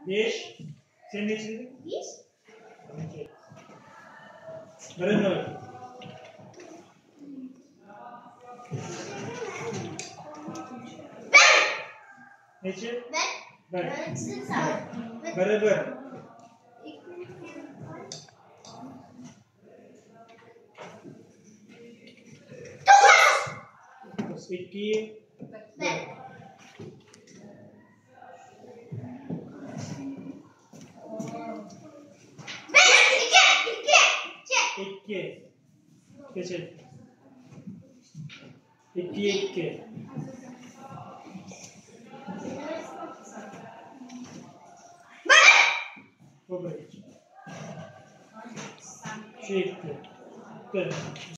5. Sen ne çizdin? 1. Beraber. Ne çiz? Ben. Beraber. 2. İki. Geçelim. 2'ye 2. Bu böyle. Şu 2.